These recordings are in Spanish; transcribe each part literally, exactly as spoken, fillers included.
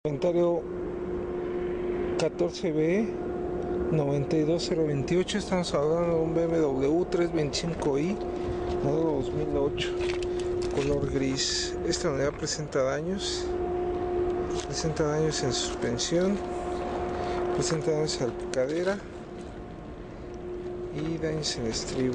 Inventario catorce B noventa y dos cero veintiocho. Estamos hablando de un B M W trescientos veinticinco i modelo dos mil ocho, color gris. Esta unidad presenta daños presenta daños en suspensión, presenta daños en salpicadera y daños en estribo.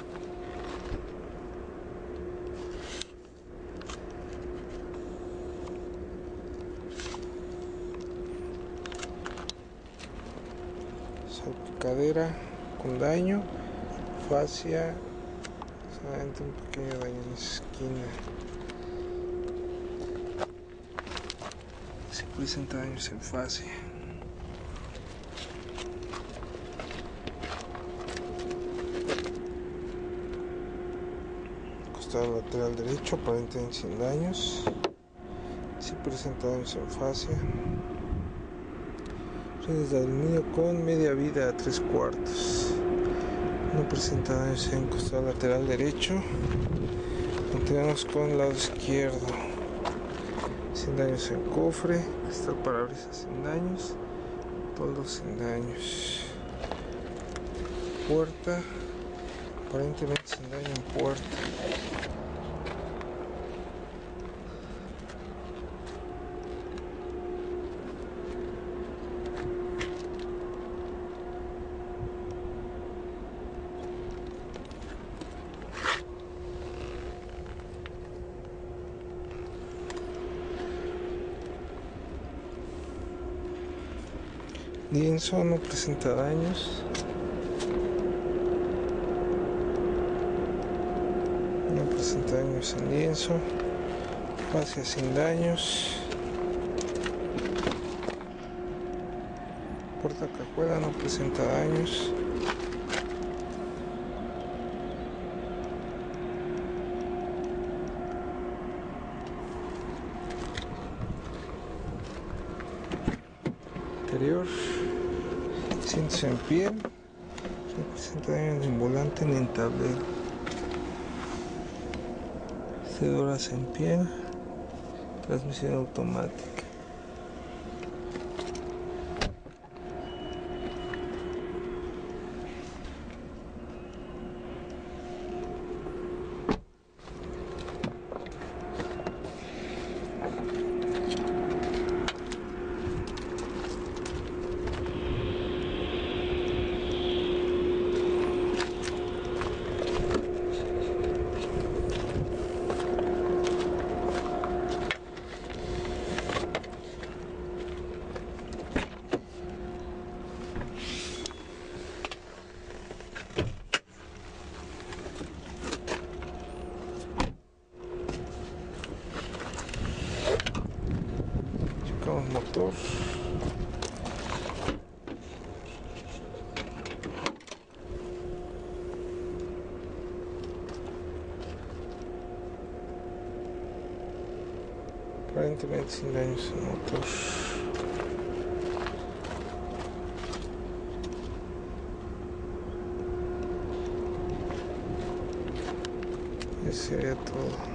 Salpicadera con daño, fascia, solamente un pequeño daño en la esquina. Se presenta daños en fascia. Costado lateral derecho aparentemente sin daños. Se presenta daños en fascia. Redes de aluminio con media vida a tres cuartos. No presenta daños en costado lateral derecho. Continuamos con el lado izquierdo. Sin daños en cofre. Cristal parabrisas sin daños. Toldos sin daños. Puerta. Aparentemente sin daño en puerta. Lienzo no presenta daños. No presenta daños en lienzo. Fascia sin daños. Puerta cajuela no presenta daños. Interior. Asientos en piel. No presenta daños en volante ni en tablero. Cedoras en piel. Transmisión automática. Checamos motor. Aparentemente sin daños en motor. Ese sería todo.